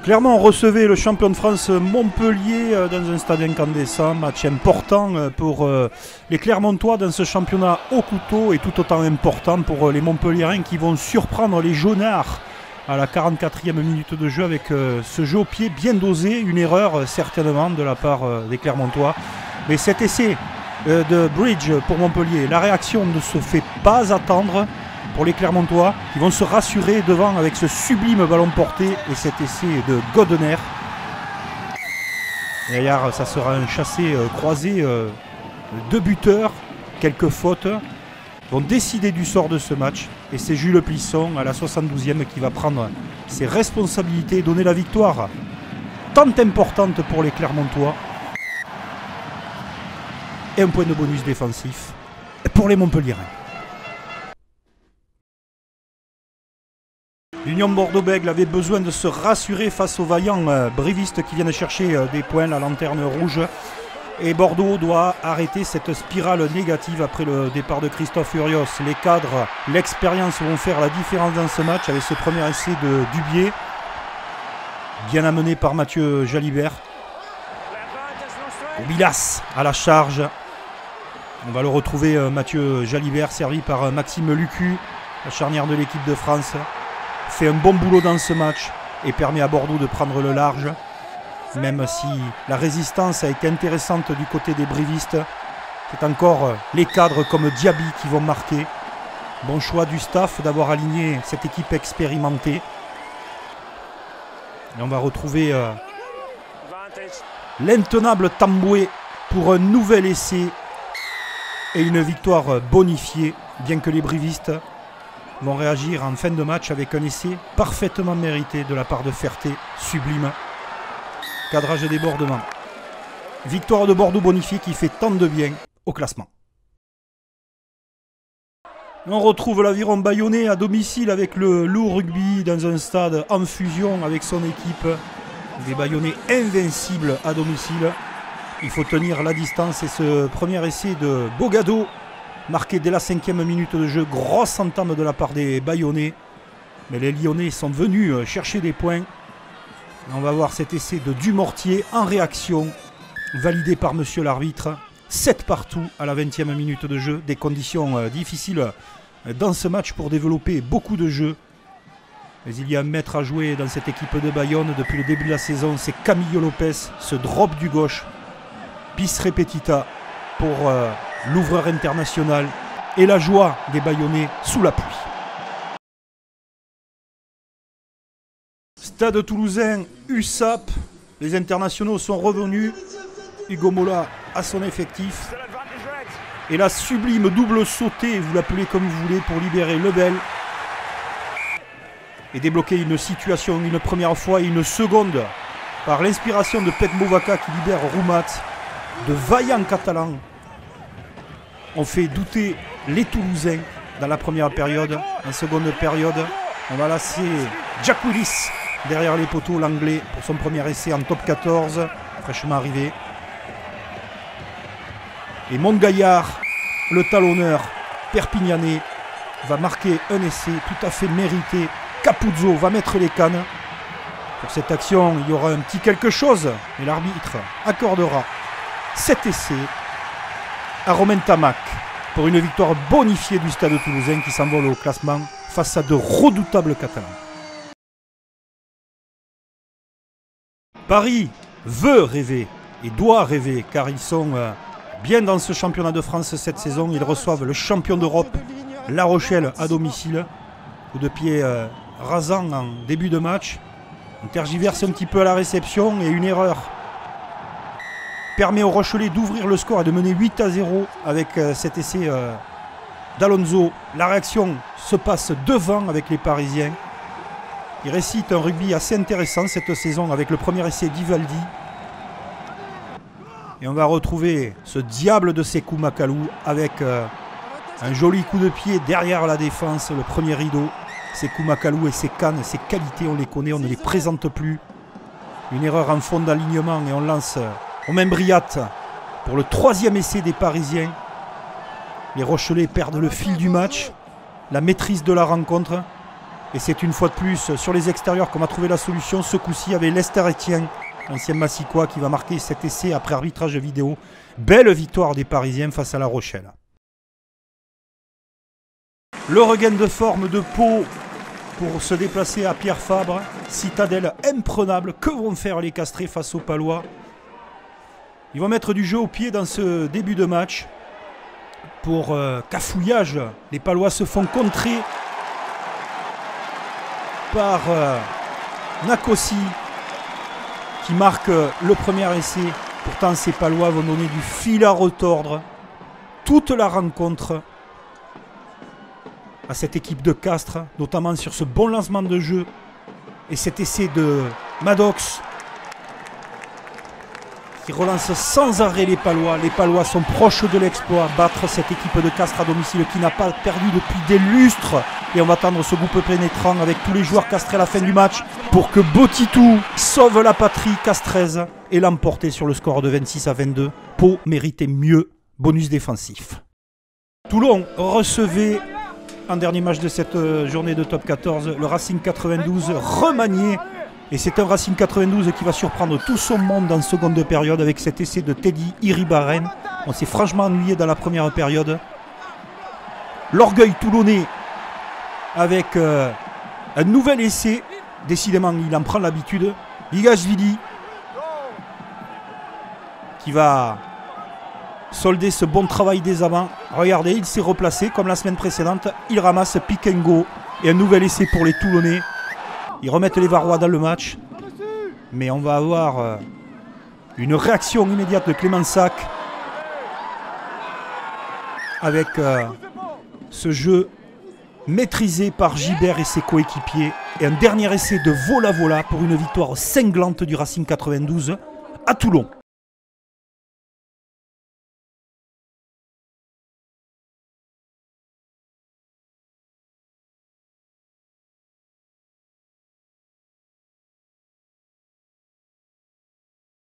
Clairement, on recevait le champion de France Montpellier dans un stade incandescent. Match important pour les Clermontois dans ce championnat au couteau et tout autant important pour les Montpelliérains qui vont surprendre les Jaunards à la 44e minute de jeu avec ce jeu au pied bien dosé. Une erreur certainement de la part des Clermontois. Mais cet essai de Bridge pour Montpellier, la réaction ne se fait pas attendre pour les Clermontois qui vont se rassurer devant avec ce sublime ballon porté et cet essai de Godner. Derrière, ça sera un chassé croisé, deux buteurs, quelques fautes vont décider du sort de ce match et c'est Jules Plisson à la 72e qui va prendre ses responsabilités et donner la victoire tant importante pour les Clermontois et un point de bonus défensif pour les Montpelliérains. L'Union Bordeaux-Bègles avait besoin de se rassurer face aux vaillants brévistes qui viennent chercher des points, la lanterne rouge. Et Bordeaux doit arrêter cette spirale négative après le départ de Christophe Urios. Les cadres, l'expérience vont faire la différence dans ce match avec ce premier essai de Dubié. Bien amené par Mathieu Jalibert. Bilas à la charge. On va le retrouver Mathieu Jalibert servi par Maxime Lucu, la charnière de l'équipe de France. Fait un bon boulot dans ce match et permet à Bordeaux de prendre le large, même si la résistance a été intéressante du côté des brévistes. C'est encore les cadres comme Diaby qui vont marquer. Bon choix du staff d'avoir aligné cette équipe expérimentée. Et on va retrouver l'intenable Tamboué pour un nouvel essai et une victoire bonifiée, bien que les brévistes vont réagir en fin de match avec un essai parfaitement mérité de la part de Ferté, sublime. Cadrage et débordement. Victoire de Bordeaux bonifiée qui fait tant de bien au classement. On retrouve l'aviron bayonnais à domicile avec le Loup Rugby dans un stade en fusion avec son équipe. Des Bayonnais invincibles à domicile. Il faut tenir la distance et ce premier essai de Bogado marqué dès la 5e minute de jeu, grosse entame de la part des Bayonnais. Mais les Lyonnais sont venus chercher des points. On va voir cet essai de Dumortier en réaction, validé par monsieur l'arbitre. 7 partout à la 20e minute de jeu. Des conditions difficiles dans ce match pour développer beaucoup de jeux. Mais il y a un maître à jouer dans cette équipe de Bayonne depuis le début de la saison. C'est Camillo Lopez, ce drop du gauche. Bis repetita pour l'ouvreur international et la joie des Bayonnais sous la pluie. Stade toulousain, USAP, les internationaux sont revenus. Hugo Mola a son effectif. Et la sublime double sautée, vous l'appelez comme vous voulez, pour libérer Lebel. Et débloquer une situation une première fois et une seconde par l'inspiration de Pet Movaca qui libère Roumat. De vaillants Catalans ont fait douter les Toulousains dans la première période. En seconde période, on va lasser Jack Willis derrière les poteaux, l'anglais, pour son premier essai en top 14, fraîchement arrivé. Et Montgaillard, le talonneur perpignanais, va marquer un essai tout à fait mérité. Capuzzo va mettre les cannes. Pour cette action, il y aura un petit quelque chose et l'arbitre accordera cet essai à Romain Tamac pour une victoire bonifiée du Stade toulousain qui s'envole au classement face à de redoutables Catalans. Paris veut rêver et doit rêver car ils sont bien dans ce championnat de France cette saison. Ils reçoivent le champion d'Europe, La Rochelle, à domicile. Coup de pied rasant en début de match. On tergiverse un petit peu à la réception et une erreur permet aux Rochelais d'ouvrir le score et de mener 8-0 avec cet essai d'Alonso. La réaction se passe devant avec les Parisiens. Ils récitent un rugby assez intéressant cette saison avec le premier essai d'Ivaldi. Et on va retrouver ce diable de Sekou Makalou avec un joli coup de pied derrière la défense, le premier rideau. Sekou Makalou et ses cannes, ses qualités, on les connaît, on ne les présente plus. Une erreur en fond d'alignement et on lance Romain Briat pour le 3e essai des Parisiens. Les Rochelais perdent le fil du match, la maîtrise de la rencontre. Et c'est une fois de plus sur les extérieurs qu'on va trouver la solution. Ce coup-ci avec Lester Etienne, ancien Massicois, qui va marquer cet essai après arbitrage vidéo. Belle victoire des Parisiens face à La Rochelle. Le regain de forme de Pau pour se déplacer à Pierre Fabre. Citadelle imprenable. Que vont faire les Castrés face aux Palois? Ils vont mettre du jeu au pied dans ce début de match. Pour cafouillage, les Palois se font contrer par Nakossi qui marque le premier essai. Pourtant, ces Palois vont donner du fil à retordre toute la rencontre à cette équipe de Castres, notamment sur ce bon lancement de jeu et cet essai de Maddox qui relance sans arrêt les Palois. Les Palois sont proches de l'exploit, battre cette équipe de Castres à domicile qui n'a pas perdu depuis des lustres. Et on va attendre ce groupe pénétrant avec tous les joueurs castrés à la fin du match pour que Botitou sauve la patrie castraise et l'emporter sur le score de 26-22. Pau méritait mieux, bonus défensif. Toulon recevait en dernier match de cette journée de top 14 le Racing 92 remanié. Et c'est un Racing 92 qui va surprendre tout son monde en seconde période avec cet essai de Teddy Iribaren. On s'est franchement ennuyé dans la première période. L'orgueil toulonnais avec un nouvel essai. Décidément, il en prend l'habitude. Ligashvili qui va solder ce bon travail des avants. Regardez, il s'est replacé comme la semaine précédente. Il ramasse pick and go. Et un nouvel essai pour les Toulonnais. Ils remettent les Varois dans le match. Mais on va avoir une réaction immédiate de Clément Sac. Avec ce jeu maîtrisé par Gibert et ses coéquipiers. Et un dernier essai de Vola-Vola pour une victoire cinglante du Racing 92 à Toulon.